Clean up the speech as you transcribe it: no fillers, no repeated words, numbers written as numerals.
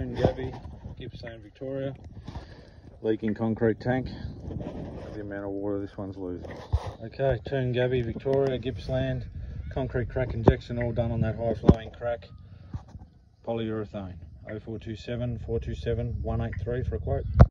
Toon Gabby, Gippsland, Victoria. Leaking concrete tank. The amount of water this one's losing. Okay, Toon Gabby, Victoria, Gippsland. Concrete crack injection, all done on that high flowing crack. Polyurethane. 0427 427 183 for a quote.